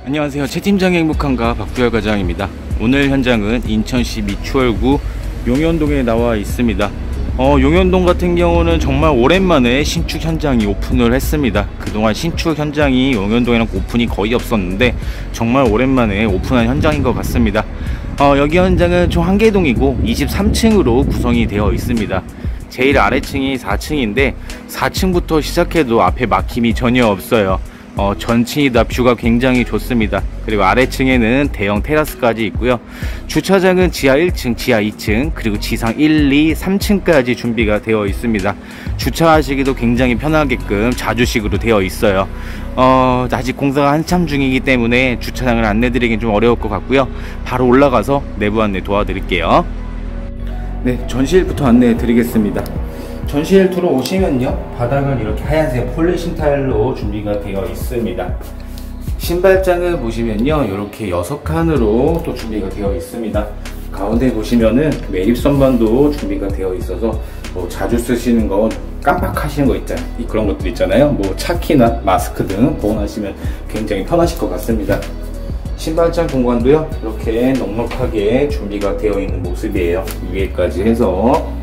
안녕하세요. 최 팀장의 행복한가 박두열 과장입니다. 오늘 현장은 인천시 미추홀구 용현동에 나와 있습니다. 용현동 같은 경우는 정말 오랜만에 신축 현장이 오픈을 했습니다. 그동안 신축 현장이 용현동에는 오픈이 거의 없었는데 정말 오랜만에 오픈한 현장인 것 같습니다. 여기 현장은 총 1개동이고 23층으로 구성이 되어 있습니다. 제일 아래층이 4층인데 4층부터 시작해도 앞에 막힘이 전혀 없어요. 전층이 다 뷰가 굉장히 좋습니다. 그리고 아래층에는 대형 테라스까지 있고요. 주차장은 지하 1층, 지하 2층, 그리고 지상 1, 2, 3층까지 준비가 되어 있습니다. 주차하시기도 굉장히 편하게끔 자주식으로 되어 있어요. 아직 공사가 한참 중이기 때문에 주차장을 안내드리긴 좀 어려울 것 같고요. 바로 올라가서 내부 안내 도와드릴게요. 네, 전실부터 안내해 드리겠습니다. 전실 들어오시면요, 바닥은 이렇게 하얀색 폴리싱 타일로 준비가 되어 있습니다. 신발장을 보시면요, 이렇게 6칸으로 또 준비가 되어 있습니다. 가운데 보시면은 매립 선반도 준비가 되어 있어서 자주 쓰시는 거 깜빡하시는 거 있잖아요. 그런 것들 있잖아요. 차키나 마스크 등 보관하시면 굉장히 편하실 것 같습니다. 신발장 공간도요, 이렇게 넉넉하게 준비가 되어 있는 모습이에요. 위에까지 해서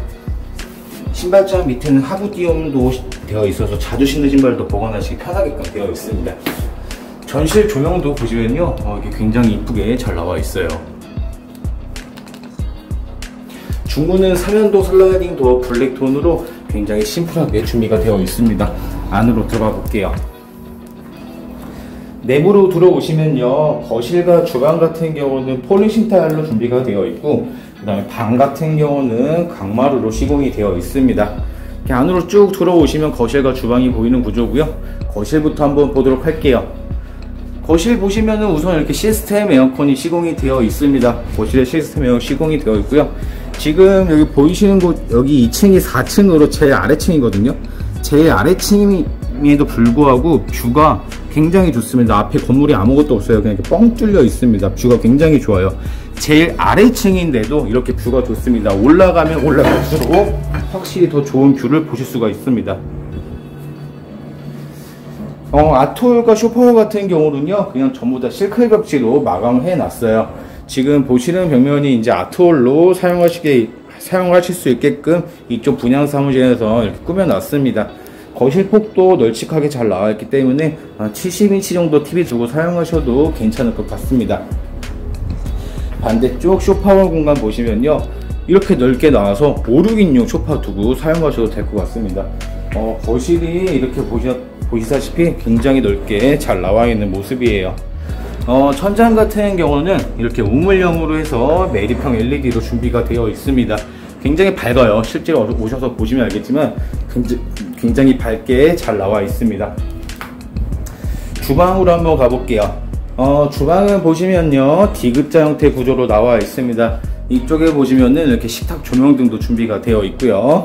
신발장 밑에는 하부 띄움도 되어 있어서 자주 신는 신발도 보관하시기 편하게끔 되어 있습니다. 전실 조명도 보시면요, 이게 굉장히 이쁘게 잘 나와 있어요. 중문은 삼연도 슬라이딩 도어 블랙톤으로 굉장히 심플하게 준비가 되어 있습니다. 안으로 들어가 볼게요. 내부로 들어오시면요, 거실과 주방 같은 경우는 폴리싱 타일로 준비가 되어 있고, 그 다음에 방 같은 경우는 강마루로 시공이 되어 있습니다. 이렇게 안으로 쭉 들어오시면 거실과 주방이 보이는 구조고요. 거실부터 한번 보도록 할게요. 거실 보시면은 우선 이렇게 시스템 에어컨이 시공이 되어 있습니다. 거실에 시스템 에어컨 시공이 되어 있고요. 지금 여기 보이시는 곳, 여기 2층이 4층으로 제일 아래층이거든요. 제일 아래층임에도 불구하고 뷰가 굉장히 좋습니다. 앞에 건물이 아무것도 없어요. 그냥 이렇게 뻥 뚫려 있습니다. 뷰가 굉장히 좋아요. 제일 아래층인데도 이렇게 뷰가 좋습니다. 올라가면 올라갈수록 확실히 더 좋은 뷰를 보실 수가 있습니다. 아트홀과 쇼파홀 같은 경우는요, 그냥 전부 다 실크 벽지로 마감을 해 놨어요. 지금 보시는 벽면이 이제 아트홀로 사용하실 수 있게끔 이쪽 분양 사무실에서 이렇게 꾸며 놨습니다. 거실 폭도 널찍하게 잘 나와 있기 때문에 70인치 정도 TV 두고 사용하셔도 괜찮을 것 같습니다. 반대쪽 쇼파월 공간 보시면요, 이렇게 넓게 나와서 5, 6인용 쇼파 두고 사용하셔도 될 것 같습니다. 거실이 이렇게 보시다시피 굉장히 넓게 잘 나와 있는 모습이에요. 천장 같은 경우는 이렇게 우물형으로 해서 매립형 LED로 준비가 되어 있습니다. 굉장히 밝아요. 실제로 오셔서 보시면 알겠지만 굉장히 밝게 잘 나와 있습니다. 주방으로 한번 가볼게요. 주방은 보시면요, D급자 형태 구조로 나와 있습니다. 이쪽에 보시면은 이렇게 식탁 조명 등도 준비가 되어 있고요.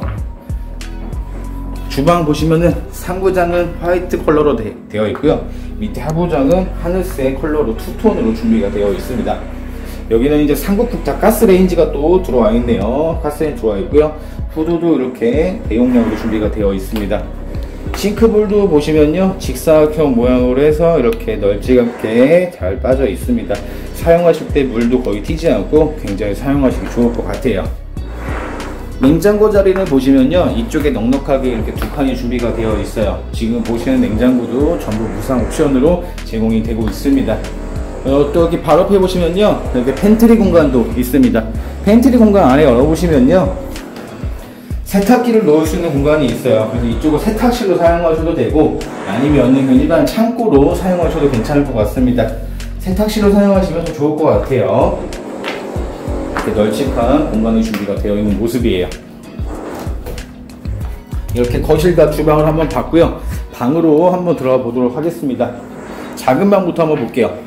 주방 보시면은 상부장은 화이트 컬러로 되어 있고요. 밑에 하부장은 하늘색 컬러로 투톤으로 준비가 되어 있습니다. 여기는 이제 삼국국자 가스레인지가 또 들어와 있네요. 가스레인지 들어와 있고요. 후드도 이렇게 대용량으로 준비가 되어 있습니다. 싱크볼도 보시면요, 직사각형 모양으로 해서 이렇게 널찍하게 잘 빠져 있습니다. 사용하실 때 물도 거의 튀지 않고 굉장히 사용하시기 좋을 것 같아요. 냉장고 자리는 보시면요, 이쪽에 넉넉하게 이렇게 두 칸이 준비가 되어 있어요. 지금 보시는 냉장고도 전부 무상 옵션으로 제공이 되고 있습니다. 또 여기 바로 옆에 보시면요, 이렇게 팬트리 공간도 있습니다. 팬트리 공간 안에 열어보시면요, 세탁기를 넣을 수 있는 공간이 있어요. 그래서 이쪽을 세탁실로 사용하셔도 되고, 아니면 일반 창고로 사용하셔도 괜찮을 것 같습니다. 세탁실로 사용하시면 더 좋을 것 같아요. 이렇게 널찍한 공간이 준비가 되어 있는 모습이에요. 이렇게 거실과 주방을 한번 봤고요. 방으로 한번 들어가 보도록 하겠습니다. 작은 방부터 한번 볼게요.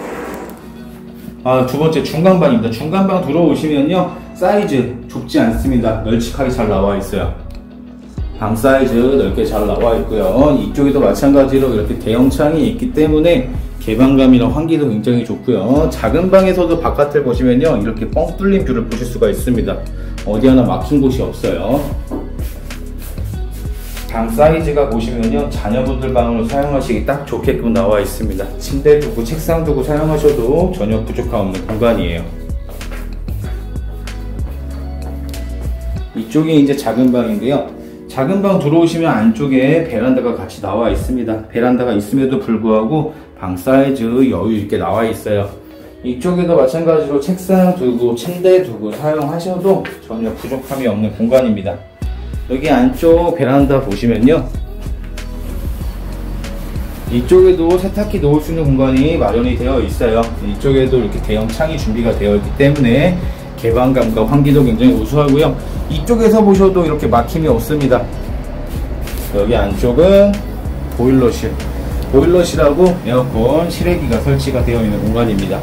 두 번째 중간방입니다. 중간방 들어오시면요, 사이즈 좁지 않습니다. 널찍하게 잘 나와 있어요. 방 사이즈 넓게 잘 나와 있고요. 이쪽에도 마찬가지로 이렇게 대형 창이 있기 때문에 개방감이나 환기도 굉장히 좋고요. 작은 방에서도 바깥을 보시면요, 이렇게 뻥 뚫린 뷰를 보실 수가 있습니다. 어디 하나 막힌 곳이 없어요. 방 사이즈가 보시면요, 자녀분들 방으로 사용하시기 딱 좋게끔 나와 있습니다. 침대 두고 책상 두고 사용하셔도 전혀 부족함 없는 공간이에요. 이쪽이 이제 작은 방인데요, 작은 방 들어오시면 안쪽에 베란다가 같이 나와 있습니다. 베란다가 있음에도 불구하고 방 사이즈 여유 있게 나와 있어요. 이쪽에도 마찬가지로 책상 두고 침대 두고 사용하셔도 전혀 부족함이 없는 공간입니다. 여기 안쪽 베란다 보시면요, 이쪽에도 세탁기 놓을 수 있는 공간이 마련이 되어 있어요. 이쪽에도 이렇게 대형 창이 준비가 되어 있기 때문에 개방감과 환기도 굉장히 우수하고요. 이쪽에서 보셔도 이렇게 막힘이 없습니다. 여기 안쪽은 보일러실, 보일러실하고 에어컨 실외기가 설치가 되어 있는 공간입니다.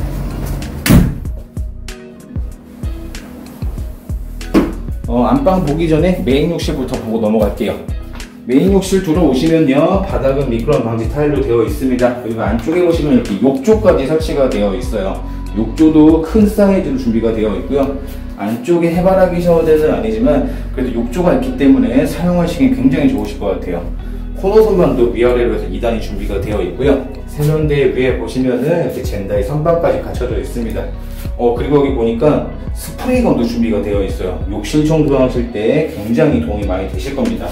안방 보기 전에 메인 욕실부터 보고 넘어갈게요. 메인 욕실 들어오시면요, 바닥은 미끄럼 방지 타일로 되어 있습니다. 그리고 안쪽에 보시면 이렇게 욕조까지 설치가 되어 있어요. 욕조도 큰 사이즈로 준비가 되어 있고요. 안쪽에 해바라기 샤워대는 아니지만 그래도 욕조가 있기 때문에 사용하시기 굉장히 좋으실 것 같아요. 코너 선반도 위아래로 해서 2단이 준비가 되어 있고요. 세면대 위에 보시면은 이렇게 젠다이 선반까지 갖춰져 있습니다. 그리고 여기 보니까 스프레이건도 준비가 되어 있어요. 욕실 청소하실 때 굉장히 도움이 많이 되실 겁니다.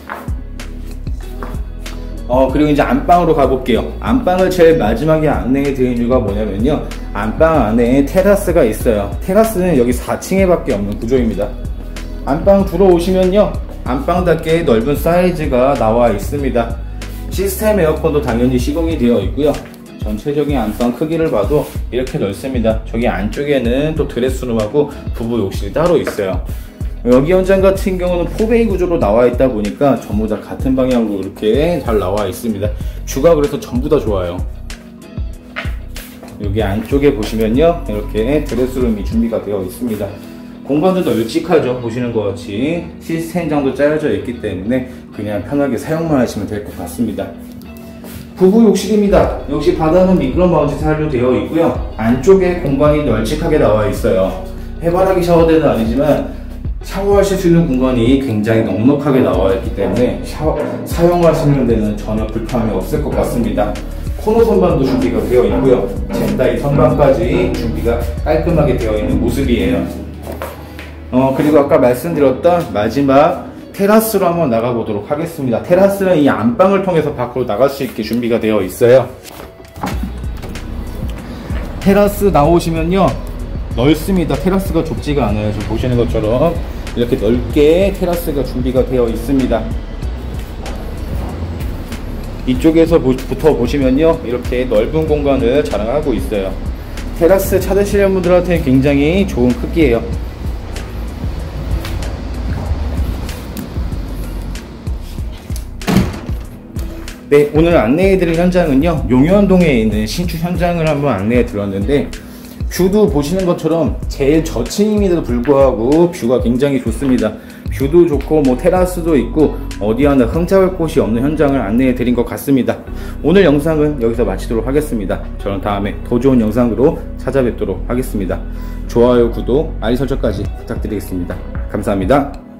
그리고 이제 안방으로 가볼게요. 안방을 제일 마지막에 안내해 드린 이유가 뭐냐면요, 안방 안에 테라스가 있어요. 테라스는 여기 4층에 밖에 없는 구조입니다. 안방 들어오시면요, 안방답게 넓은 사이즈가 나와 있습니다. 시스템 에어컨도 당연히 시공이 되어 있고요. 전체적인 안방 크기를 봐도 이렇게 넓습니다. 저기 안쪽에는 또 드레스룸하고 부부 욕실이 따로 있어요. 여기 현장 같은 경우는 4베이 구조로 나와 있다 보니까 전부 다 같은 방향으로 이렇게 잘 나와 있습니다. 뷰가 그래서 전부 다 좋아요. 여기 안쪽에 보시면요, 이렇게 드레스룸이 준비가 되어 있습니다. 공간도 널찍하죠. 보시는 것 같이 시스템장도 짜여져 있기 때문에 그냥 편하게 사용만 하시면 될 것 같습니다. 부부 욕실입니다. 역시 바닥은 미끄럼 방지 타일로 되어 있고요. 안쪽에 공간이 널찍하게 나와 있어요. 해바라기 샤워대는 아니지만 샤워하실 수 있는 공간이 굉장히 넉넉하게 나와 있기 때문에 사용하시는 데는 전혀 불편함이 없을 것 같습니다. 코너 선반도 준비가 되어 있고요. 젠다이 선반까지 준비가 깔끔하게 되어 있는 모습이에요. 그리고 아까 말씀드렸던 마지막 테라스로 한번 나가보도록 하겠습니다. 테라스는 이 안방을 통해서 밖으로 나갈 수 있게 준비가 되어 있어요. 테라스 나오시면요, 넓습니다. 테라스가 좁지가 않아요. 지금 보시는 것처럼 이렇게 넓게 테라스가 준비가 되어 있습니다. 이쪽에서부터 보시면요, 이렇게 넓은 공간을 자랑하고 있어요. 테라스 찾으시는 분들한테 굉장히 좋은 크기예요. 네, 오늘 안내해드릴 현장은요, 용현동에 있는 신축 현장을 한번 안내해드렸는데, 뷰도 보시는 것처럼 제일 저층임에도 불구하고 뷰가 굉장히 좋습니다. 뷰도 좋고 뭐 테라스도 있고 어디 하나 흠잡을 곳이 없는 현장을 안내해 드린 것 같습니다. 오늘 영상은 여기서 마치도록 하겠습니다. 저는 다음에 더 좋은 영상으로 찾아뵙도록 하겠습니다. 좋아요, 구독, 알림 설정까지 부탁드리겠습니다. 감사합니다.